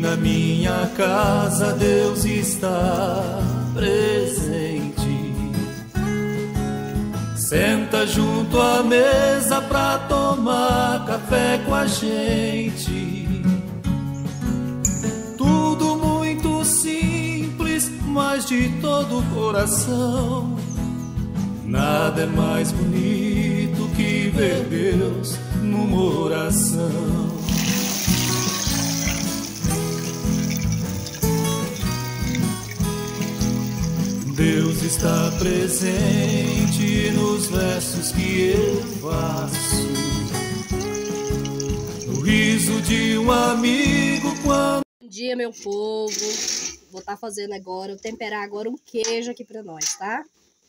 na minha casa Deus está presente. Senta junto à mesa pra tomar café com a gente. Tudo muito simples, mas de todo o coração. Nada é mais bonito que ver Deus numa oração. Deus está presente nos versos que eu faço, no riso de um amigo quando... Bom dia, meu povo. Vou estar fazendo agora, temperar agora um queijo aqui pra nós, tá?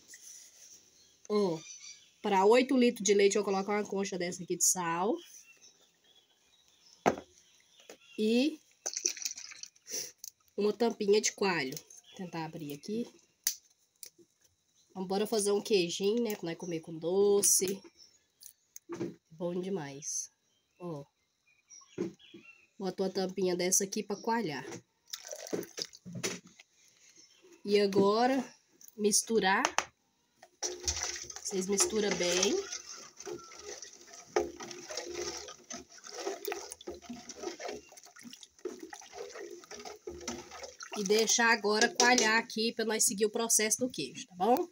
Ó, para 8 litros de leite eu vou colocar uma concha dessa aqui de sal. E uma tampinha de coalho. Vou tentar abrir aqui. Vamos bora fazer um queijinho, né? Pra nós comer com doce. Bom demais. Ó. Boto uma tampinha dessa aqui pra coalhar. E agora, misturar. Vocês misturam bem. E deixar agora coalhar aqui pra nós seguir o processo do queijo, tá bom?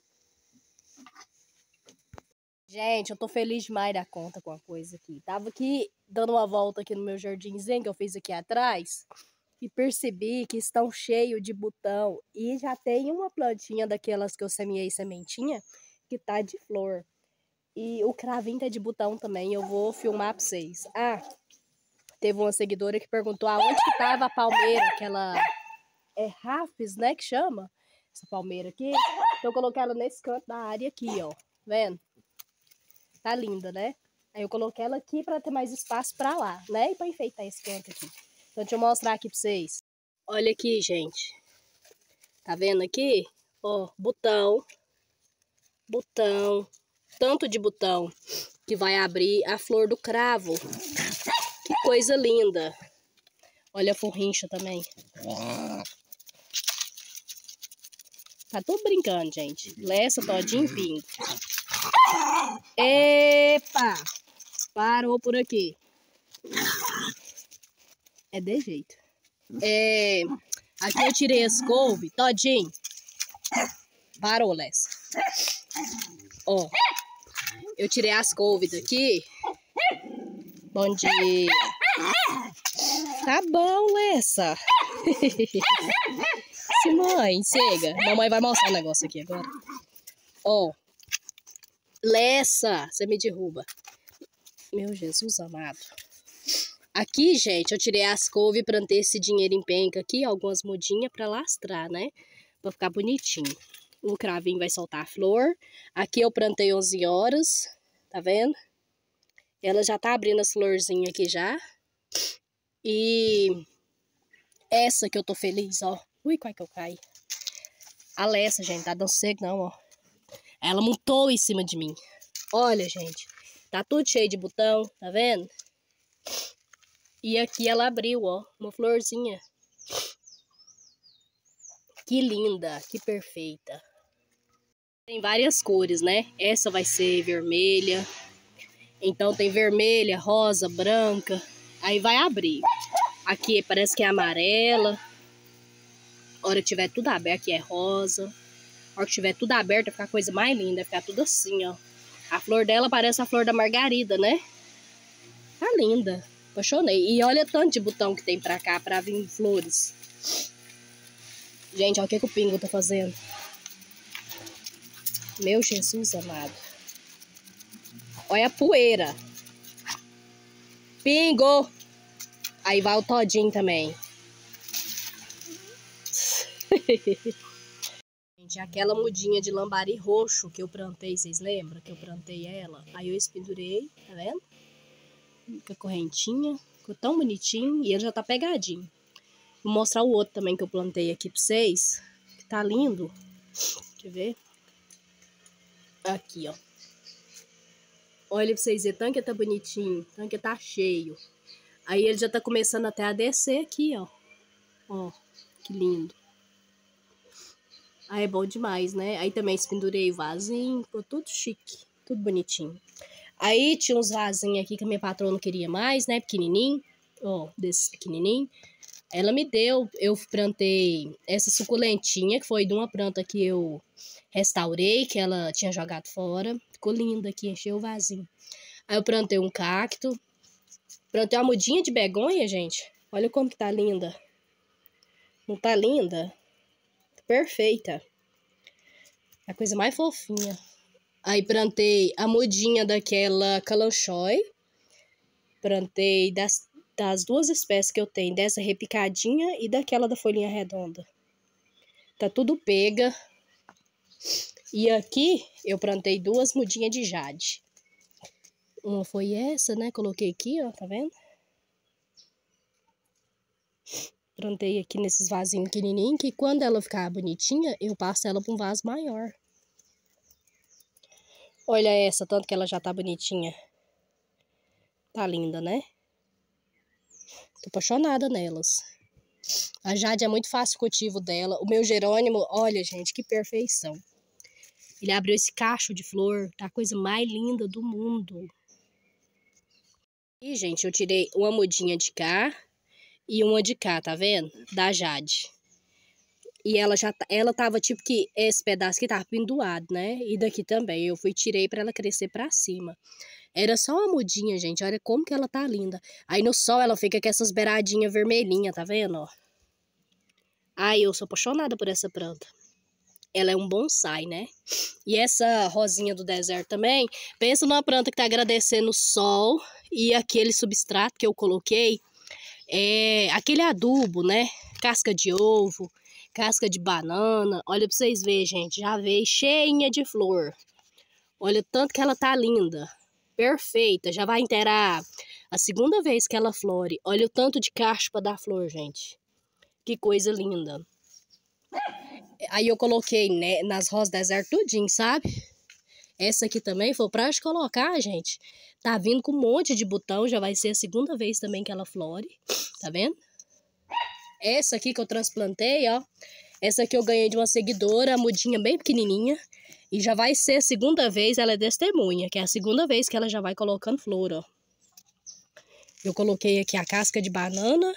Gente, eu tô feliz demais da conta com a coisa aqui. Tava aqui dando uma volta aqui no meu jardinzinho que eu fiz aqui atrás e percebi que estão cheios de botão e já tem uma plantinha daquelas que eu semeei sementinha que tá de flor. E o cravinho tá de botão também, eu vou filmar pra vocês. Ah, teve uma seguidora que perguntou aonde que tava a palmeira, aquela... É rafes, né, que chama? Essa palmeira aqui. Então eu coloquei ela nesse canto da área aqui, ó. Vendo? Tá linda, né? Aí eu coloquei ela aqui pra ter mais espaço pra lá, né? E pra enfeitar esse canto aqui. Então deixa eu mostrar aqui pra vocês. Olha aqui, gente. Tá vendo aqui? Ó, botão. Botão. Tanto de botão que vai abrir a flor do cravo. Que coisa linda. Olha a forrincha também. Tá tudo brincando, gente. Leça, todinho, pingo. Epa! Parou por aqui. É de jeito. Aqui eu tirei as couve, todinho. Parou, Leça. Ó. Eu tirei as couve daqui. Bom dia. Tá bom, Leça. Mãe, chega. Mamãe vai mostrar um negócio aqui agora. Ó. Leça, você me derruba. Meu Jesus amado. Aqui, gente, eu tirei as couve, plantei esse dinheiro em penca aqui, algumas mudinhas pra lastrar, né? Pra ficar bonitinho. O cravinho vai soltar a flor. Aqui eu plantei 11 horas, tá vendo? Ela já tá abrindo as florzinhas aqui já. E essa que eu tô feliz, ó. Ui, quase que eu caí. A Lessa, gente, tá dando sossego não, ó. Ela montou em cima de mim. Olha, gente. Tá tudo cheio de botão, tá vendo? E aqui ela abriu, ó. Uma florzinha. Que linda, que perfeita. Tem várias cores, né? Essa vai ser vermelha. Então tem vermelha, rosa, branca. Aí vai abrir. Aqui parece que é amarela. A hora que tiver tudo aberto, aqui é rosa. A hora que tiver tudo aberto, vai ficar a coisa mais linda. Vai ficar tudo assim, ó. A flor dela parece a flor da margarida, né? Tá linda. Apaixonei. E olha o tanto de botão que tem pra cá, pra vir flores. Gente, olha o que o pingo tá fazendo. Meu Jesus amado. Olha a poeira. Pingo! Aí vai o todinho também. Gente, aquela mudinha de lambari roxo que eu plantei, vocês lembram? Que eu plantei ela. Aí eu espendurei, tá vendo? Com a correntinha. Ficou tão bonitinho e ele já tá pegadinho. Vou mostrar o outro também que eu plantei aqui pra vocês. Que tá lindo. Deixa eu ver. Aqui, ó. Olha pra vocês verem, tanque tá bonitinho. Tanque tá cheio. Aí ele já tá começando até a descer aqui, ó. Ó, que lindo. Aí é bom demais, né? Aí também pendurei o vasinho, ficou tudo chique, tudo bonitinho. Aí tinha uns vasinhos aqui que a minha patroa não queria mais, né? Pequenininho, ó, desses pequenininhos. Ela me deu, eu plantei essa suculentinha, que foi de uma planta que eu restaurei, que ela tinha jogado fora. Ficou linda aqui, encheu o vasinho. Aí eu plantei um cacto. Plantei uma mudinha de begonha, gente. Olha como que tá linda. Não tá linda? Perfeita. É a coisa mais fofinha. Aí plantei a mudinha daquela calanchoe. Plantei das duas espécies que eu tenho. Dessa repicadinha e daquela da folhinha redonda. Tá tudo pega. E aqui eu plantei duas mudinhas de jade. Uma foi essa, né? Coloquei aqui, ó. Tá vendo? Plantei aqui nesses vasinhos pequenininhos, que quando ela ficar bonitinha, eu passo ela para um vaso maior. Olha essa, tanto que ela já tá bonitinha. Tá linda, né? Tô apaixonada nelas. A jade é muito fácil o cultivo dela. O meu gerânimo, olha, gente, que perfeição. Ele abriu esse cacho de flor, tá a coisa mais linda do mundo. E, gente, eu tirei uma mudinha de cá e uma de cá, tá vendo? Da jade. E ela tava tipo que esse pedaço aqui tava pendurado, né? E daqui também. Eu tirei pra ela crescer pra cima. Era só uma mudinha, gente. Olha como que ela tá linda. Aí no sol ela fica com essas beiradinhas vermelhinhas, tá vendo, ó? Ai, eu sou apaixonada por essa planta. Ela é um bonsai, né? E essa rosinha do deserto também. Pensa numa planta que tá agradecendo o sol e aquele substrato que eu coloquei. É aquele adubo, né? Casca de ovo, casca de banana. Olha pra vocês verem, gente. Já veio cheinha de flor. Olha o tanto que ela tá linda. Perfeita. Já vai inteirar a segunda vez que ela flore. Olha o tanto de caspa da flor, gente. Que coisa linda. Aí eu coloquei, né, nas rosas do deserto tudinho, sabe? Essa aqui também foi pra gente colocar, gente. Tá vindo com um monte de botão. Já vai ser a segunda vez também que ela flore. Tá vendo? Essa aqui que eu transplantei, ó. Essa aqui eu ganhei de uma seguidora, a mudinha bem pequenininha. E já vai ser a segunda vez, ela é testemunha. Que é a segunda vez que ela já vai colocando flor, ó. Eu coloquei aqui a casca de banana.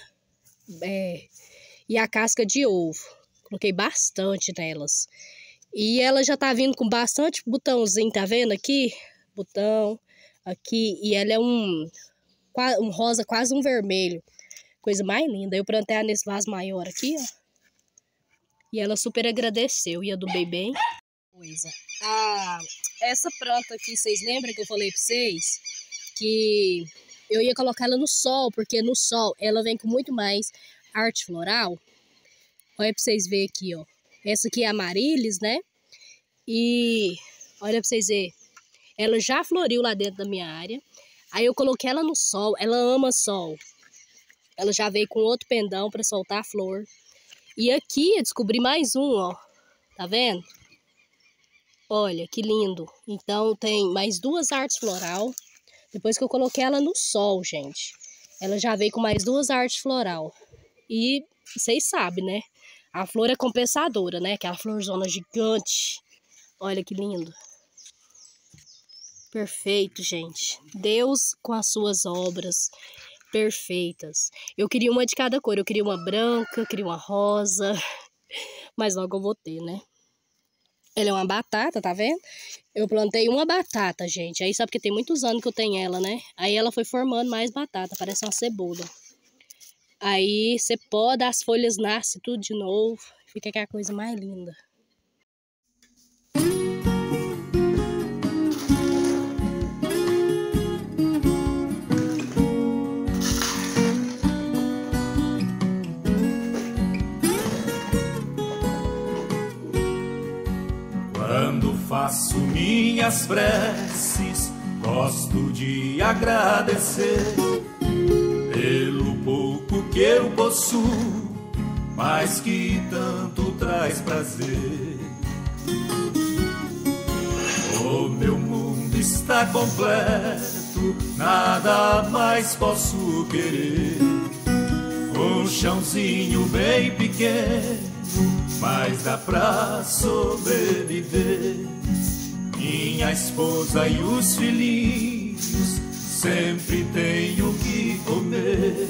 E a casca de ovo. Coloquei bastante nelas. E ela já tá vindo com bastante botãozinho, tá vendo aqui? Botão aqui. E ela é um rosa, quase um vermelho. Coisa mais linda. Eu plantei ela nesse vaso maior aqui, ó. E ela super agradeceu. E adubei bem. Essa planta aqui, vocês lembram que eu falei pra vocês? Que eu ia colocar ela no sol, porque no sol ela vem com muito mais arte floral. Olha pra vocês verem aqui, ó. Essa aqui é a Amarilis, né? E olha pra vocês verem. Ela já floriu lá dentro da minha área. Aí eu coloquei ela no sol. Ela ama sol. Ela já veio com outro pendão pra soltar a flor. E aqui eu descobri mais um, ó. Tá vendo? Olha, que lindo. Então tem mais duas artes floral. Depois que eu coloquei ela no sol, gente. Ela já veio com mais duas artes floral. E vocês sabem, né? A flor é compensadora, né? Aquela florzona gigante. Olha que lindo. Perfeito, gente. Deus com as suas obras perfeitas. Eu queria uma de cada cor. Eu queria uma branca, queria uma rosa. Mas logo eu vou ter, né? Ela é uma batata, tá vendo? Eu plantei uma batata, gente. Aí só porque tem muitos anos que eu tenho ela, né? Aí ela foi formando mais batata. Parece uma cebola. Aí você poda, as folhas nascem tudo de novo. Fica aquela coisa mais linda. Quando faço minhas preces, gosto de agradecer pelo pouco que eu possuo, mas que tanto traz prazer. O meu mundo está completo, nada mais posso querer. um chãozinho bem pequeno, mas dá pra sobreviver. Minha esposa e os filhinhos sempre têm o que comer.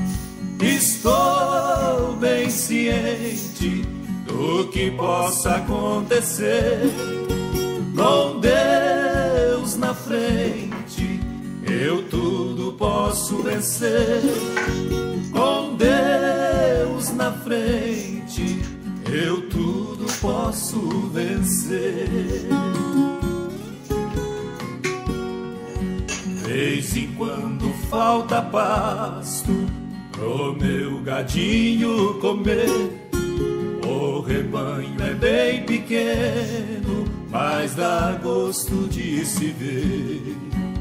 Estou bem ciente do que possa acontecer. Com Deus na frente, eu tudo posso vencer. Com Deus na frente, eu tudo posso vencer. Vez em quando falta pasto pro meu gadinho comer. O rebanho é bem pequeno, mas dá gosto de se ver.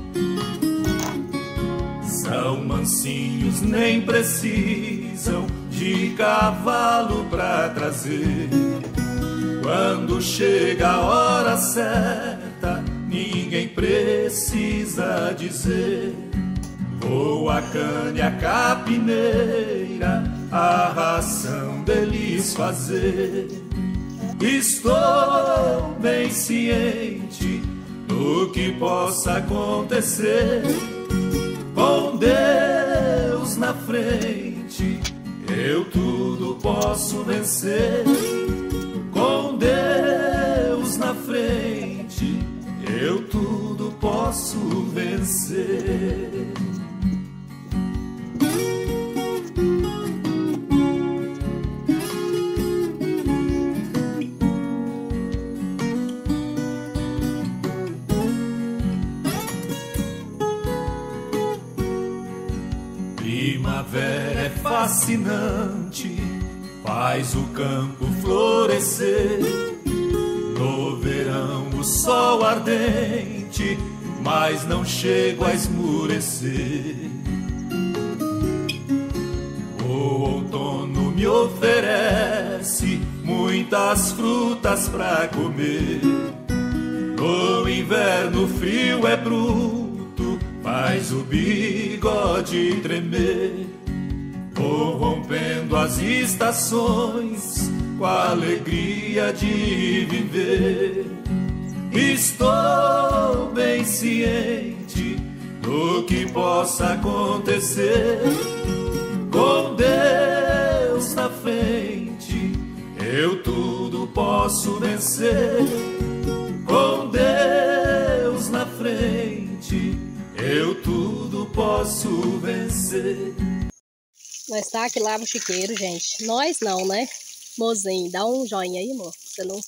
São mansinhos, nem precisam de cavalo pra trazer. Quando chega a hora certa, ninguém precisa dizer. Ou a cana e a capineira, a ração deles fazer. Estou bem ciente do que possa acontecer. Com Deus na frente, eu tudo posso vencer. Com Deus na frente, eu tudo posso vencer. Primavera é fascinante, faz o campo florescer. No verão o sol ardente, mas não chego a esmurecer. O outono me oferece muitas frutas pra comer. No inverno o frio é bruto, faz o bigode tremer. Vou rompendo as estações com a alegria de viver. Estou bem ciente do que possa acontecer. Com Deus na frente, eu tudo posso vencer. Com Deus na frente, eu tudo posso vencer. Nós tá aqui lá no chiqueiro, gente. Nós não, né? Mozinho, dá um joinha aí, amor. Você não...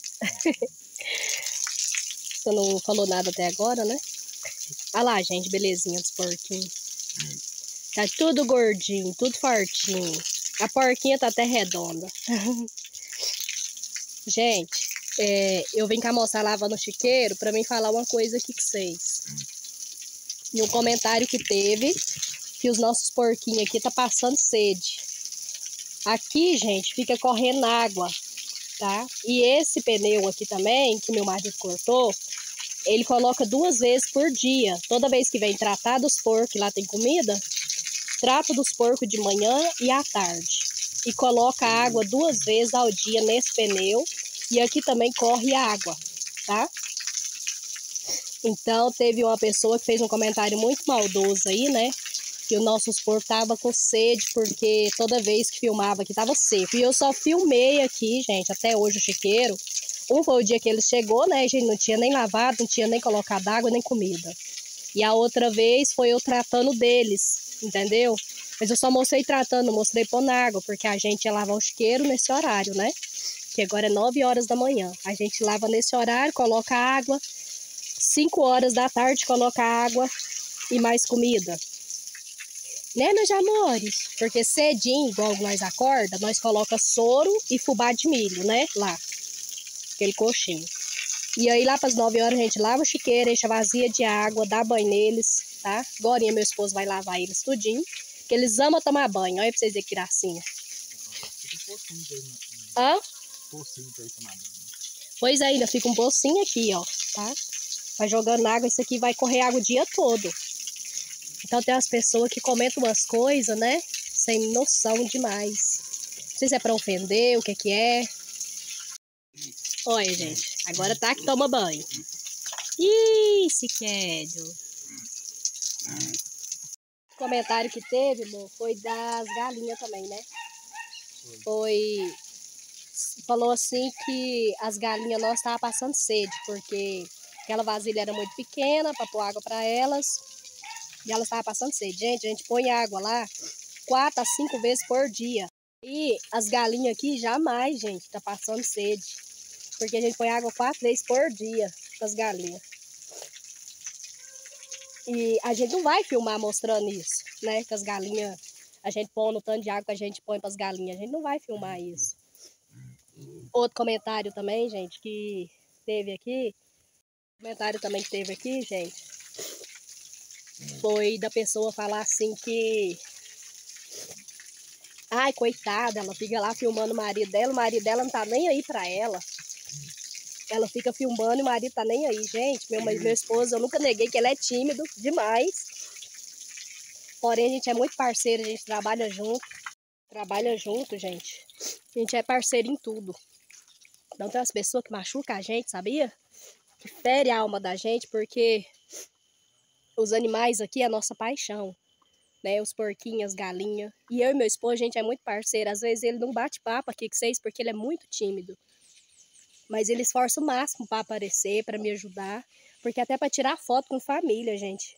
Você não falou nada até agora, né? Olha lá, gente, belezinha dos porquinhos. Tá tudo gordinho, tudo fartinho. A porquinha tá até redonda. Gente, eu vim cá mostrar lavando o chiqueiro pra mim falar uma coisa aqui com vocês. E um comentário que teve, que os nossos porquinhos aqui tá passando sede. Aqui, gente, fica correndo água, tá? E esse pneu aqui também, que meu marido cortou, ele coloca 2 vezes por dia. Toda vez que vem tratar dos porcos, lá tem comida, trata dos porcos de manhã e à tarde. E coloca água 2 vezes ao dia nesse pneu. E aqui também corre água, tá? Então, teve uma pessoa que fez um comentário muito maldoso aí, né? Que o nosso porco tava com sede, porque toda vez que filmava aqui tava seco. E eu só filmei aqui, gente, até hoje o chiqueiro. Um foi o dia que ele chegou, né? A gente não tinha nem lavado, não tinha nem colocado água, nem comida. E a outra vez foi eu tratando deles, entendeu? Mas eu só mostrei tratando, não mostrei pondo água, porque a gente ia lavar o chiqueiro nesse horário, né? Que agora é 9 horas da manhã. A gente lava nesse horário, coloca água. 5 horas da tarde coloca água e mais comida. Né, meus amores? Porque cedinho, igual nós acorda, nós coloca soro e fubá de milho, né? Lá. Aquele coxinho. E aí lá para as 9 horas a gente lava o chiqueiro, enche vazia de água, dá banho neles, tá? Agora meu esposo vai lavar eles tudinho. Porque eles amam tomar banho. Olha pra vocês verem que gracinha. Hã? Pois é, ainda fica um pocinho aqui, ó, tá? Vai jogando água, isso aqui vai correr água o dia todo. Então tem umas pessoas que comentam umas coisas, né? sem noção demais. Não sei se é pra ofender, o que que é. Olha, gente, agora tá que toma banho. Ih, se quero. O comentário que teve, amor, foi das galinhas também, né? Falou assim que as galinhas nossas estavam passando sede, porque aquela vasilha era muito pequena para pôr água para elas. E elas estavam passando sede. Gente, a gente põe água lá 4 a 5 vezes por dia. E as galinhas aqui jamais, gente, tá passando sede. Porque a gente põe água 4 vezes por dia para as galinhas. E a gente não vai filmar mostrando isso, né? Que as galinhas, a gente põe no tanto de água que a gente põe para as galinhas. A gente não vai filmar isso. Outro comentário também, gente, que teve aqui. Comentário também que teve aqui, gente, foi da pessoa falar assim que... Ai, coitada, ela fica lá filmando o marido dela não tá nem aí pra ela. Ela fica filmando e o marido tá nem aí. Gente, meu esposo, eu nunca neguei que ele é tímido demais. Porém, a gente é muito parceiro, a gente trabalha junto. Trabalha junto, gente. A gente é parceiro em tudo. Não tem umas pessoas que machucam a gente, sabia? Que fere a alma da gente, porque os animais aqui é a nossa paixão. Né, os porquinhos, as galinhas. E eu e meu esposo, a gente é muito parceiro. Às vezes ele não bate papo aqui com vocês porque ele é muito tímido. Mas ele esforça o máximo para aparecer, para me ajudar. Porque até para tirar foto com família, gente,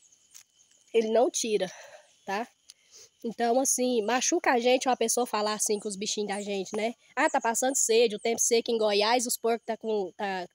ele não tira, tá? Então, assim, machuca a gente uma pessoa falar assim com os bichinhos da gente, né? Ah, tá passando sede, o tempo seco em Goiás, os porcos tá com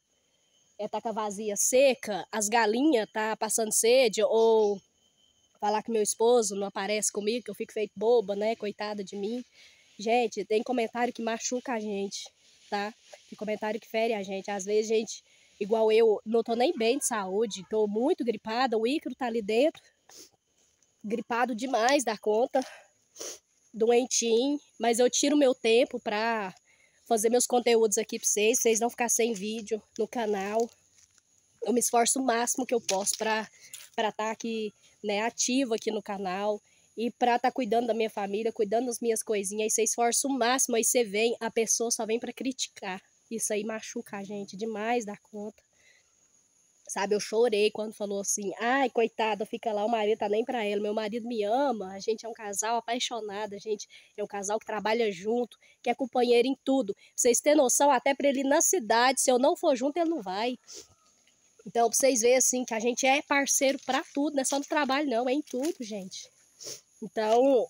a vazia seca, as galinhas tá passando sede, ou... falar que meu esposo não aparece comigo, que eu fico feito boba, né? Coitada de mim. Gente, tem comentário que machuca a gente, tá? Tem comentário que fere a gente. Às vezes, gente, igual eu, não tô nem bem de saúde, tô muito gripada, o Ícaro tá ali dentro, gripado demais da conta, doentinho, mas eu tiro meu tempo pra fazer meus conteúdos aqui pra vocês não ficarem sem vídeo no canal. Eu me esforço o máximo que eu posso pra estar aqui, né, ativa aqui no canal e pra estar cuidando da minha família, cuidando das minhas coisinhas. Aí você esforça o máximo, aí você vem, a pessoa só vem pra criticar. Isso aí machuca a gente demais da conta. Sabe, eu chorei quando falou assim, ai, coitada, fica lá, o marido tá nem pra ela. Meu marido me ama, a gente é um casal apaixonado, a gente é um casal que trabalha junto, que é companheiro em tudo. Vocês têm noção, até pra ele ir na cidade, se eu não for junto, ele não vai. Então, pra vocês verem, assim, que a gente é parceiro pra tudo, não é só no trabalho, não, é em tudo, gente. Então,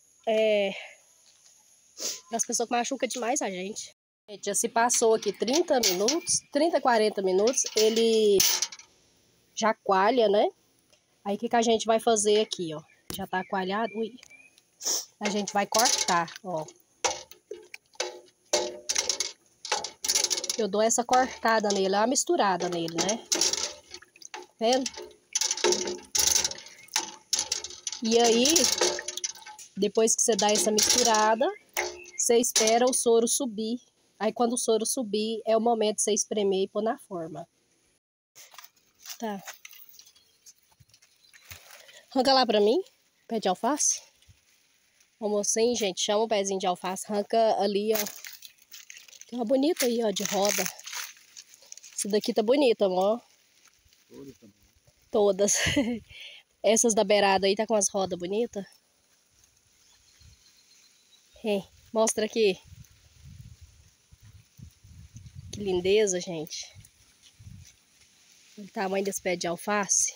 as pessoas que machucam demais a gente. Gente, já se passou aqui 30 minutos, 30, 40 minutos, ele já coalha, né? Aí, o que a gente vai fazer aqui, ó? Já tá coalhado, ui. A gente vai cortar, ó. Eu dou essa cortada nele, uma misturada nele, né? Vendo? E aí, depois que você dá essa misturada, você espera o soro subir. Aí quando o soro subir, é o momento de você espremer e pôr na forma. Tá. Arranca lá pra mim, pé de alface. O mocinho, gente, chama o pezinho de alface, arranca ali, ó. Tem uma bonita aí, ó, de roda. Essa daqui tá bonita, amor. Todas. Essas da beirada aí tá com as rodas bonitas. Mostra aqui. Que lindeza, gente. O tamanho desse pé de alface.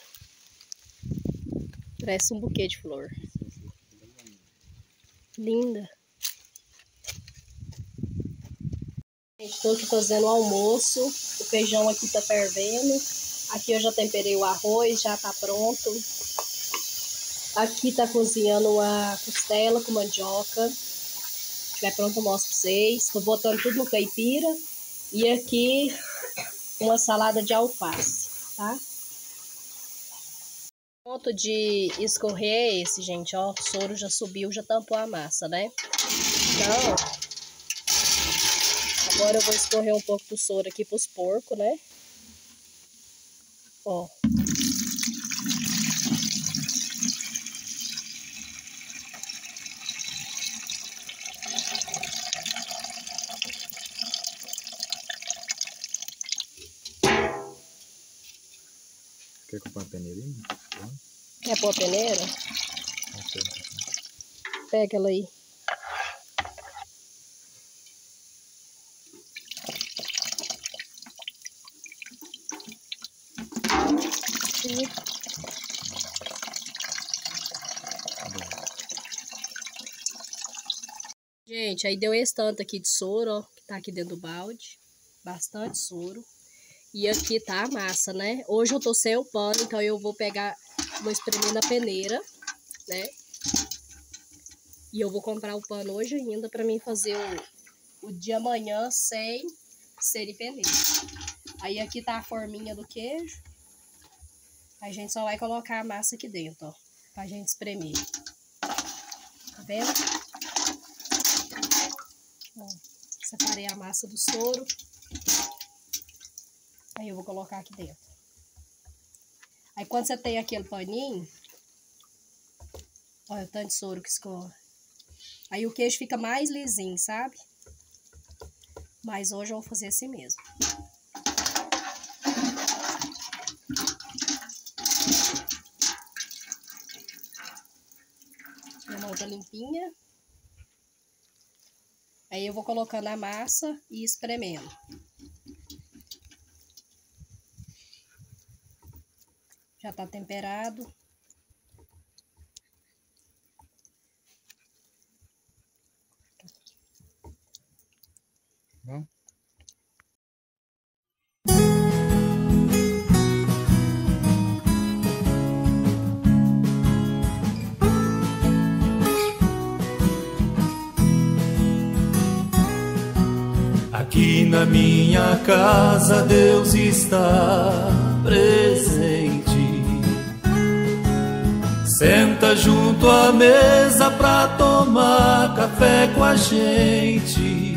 Parece um buquê de flor. Linda. Estou aqui fazendo o almoço. O feijão aqui tá fervendo. Aqui eu já temperei o arroz, já tá pronto. Aqui tá cozinhando a costela com mandioca. Se estiver pronto eu mostro pra vocês. Tô botando tudo no caipira. E aqui uma salada de alface, tá? O ponto de escorrer é esse, gente, ó. O soro já subiu, já tampou a massa, né? Então, agora eu vou escorrer um pouco do soro aqui pros porcos, né? Ó. Quer comprar uma peneirinha? Quer pôr a peneira? Pega ela aí. Gente, aí deu esse tanto aqui de soro, ó, que tá aqui dentro do balde. Bastante soro. E aqui tá a massa, né? Hoje eu tô sem o pano, então eu vou espremer na peneira, né? E eu vou comprar o pano hoje ainda pra mim fazer o de amanhã sem ser em peneira. Aí aqui tá a forminha do queijo. A gente só vai colocar a massa aqui dentro, ó, pra gente espremer. Tá vendo? Ó, separei a massa do soro. Aí eu vou colocar aqui dentro. Aí quando você tem aquele paninho, olha o tanto de soro que escorre. Aí o queijo fica mais lisinho, sabe? Mas hoje eu vou fazer assim mesmo. Minha mão tá limpinha. Aí eu vou colocando a massa e espremendo. Já tá temperado. Bom. Aqui na minha casa Deus está presente. Senta junto à mesa pra tomar café com a gente.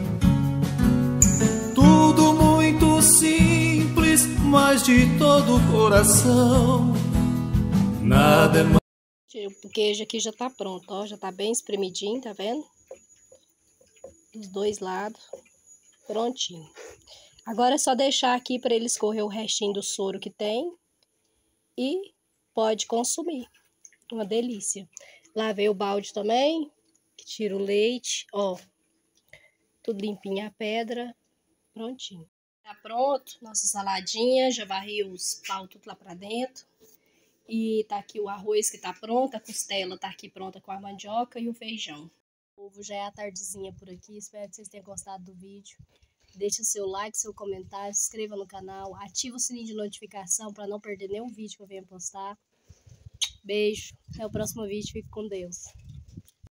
Tudo muito simples, mas de todo o coração. Nada é mais. O queijo aqui já tá pronto, ó. Já tá bem espremidinho, tá vendo? Dos dois lados. Prontinho. Agora é só deixar aqui para ele escorrer o restinho do soro que tem. E pode consumir. Uma delícia. Lavei o balde também. Que tira o leite. Ó. Tudo limpinho a pedra. Prontinho. Tá pronto. Nossa saladinha. Já varri os pau tudo lá pra dentro. E tá aqui o arroz que tá pronto. A costela tá aqui pronta com a mandioca e o feijão. O povo já é a tardezinha por aqui. Espero que vocês tenham gostado do vídeo. Deixe o seu like, seu comentário, se inscreva no canal, ative o sininho de notificação para não perder nenhum vídeo que eu venha postar. Beijo, até o próximo vídeo, fique com Deus.